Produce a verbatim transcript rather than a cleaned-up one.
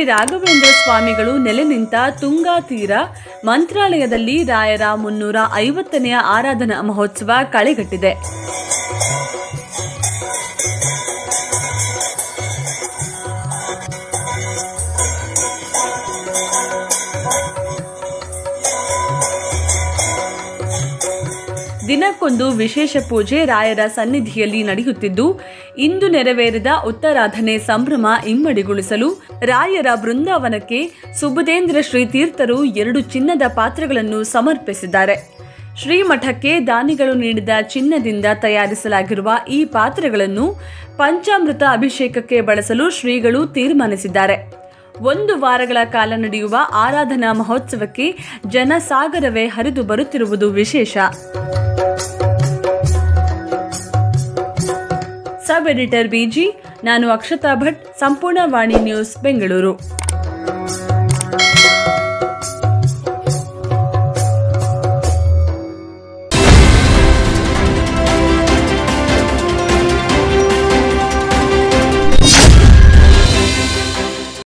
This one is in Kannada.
ರಾಘವೇಂದ್ರ ಸ್ವಾಮಿಗಳು ನೆಲೆ ನಿಂತ ತುಂಗಾ ತೀರ ಮಂತ್ರಾಲಯದಲ್ಲಿ ರಾಯರ ಮುನ್ನೂರ ಐವತ್ತನೆಯ ಆರಾಧನಾ ಮಹೋತ್ಸವ ಕಳೆಗಟ್ಟಿದೆ. ದಿನಕ್ಕೊಂದು ವಿಶೇಷ ಪೂಜೆ ರಾಯರ ಸನ್ನಿಧಿಯಲ್ಲಿ ನಡೆಯುತ್ತಿದ್ದು, ಇಂದು ನೆರವೇರಿದ ಉತ್ತರಾಧನೆ ಸಂಭ್ರಮ ಇಮ್ಮಡಿಗೊಳಿಸಲು ರಾಯರ ಬೃಂದಾವನಕ್ಕೆ ಸುಬುಧೇಂದ್ರ ಶ್ರೀ ತೀರ್ಥರು ಎರಡು ಚಿನ್ನದ ಪಾತ್ರೆಗಳನ್ನು ಸಮರ್ಪಿಸಿದ್ದಾರೆ. ಶ್ರೀಮಠಕ್ಕೆ ದಾನಿಗಳು ನೀಡಿದ ಚಿನ್ನದಿಂದ ತಯಾರಿಸಲಾಗಿರುವ ಈ ಪಾತ್ರೆಗಳನ್ನು ಪಂಚಾಮೃತ ಅಭಿಷೇಕಕ್ಕೆ ಬಳಸಲು ಶ್ರೀಗಳು ತೀರ್ಮಾನಿಸಿದ್ದಾರೆ. ಒಂದು ವಾರಗಳ ಕಾಲ ನಡೆಯುವ ಆರಾಧನಾ ಮಹೋತ್ಸವಕ್ಕೆ ಜನಸಾಗರವೇ ಹರಿದು ಬರುತ್ತಿರುವುದು ವಿಶೇಷ. ಸಬ್ ಎಡಿಟರ್ ಬಿಜಿ, ನಾನು ಅಕ್ಷತಾ ಭಟ್, ಸಂಪೂರ್ಣ ವಾಣಿ ನ್ಯೂಸ್, ಬೆಂಗಳೂರು.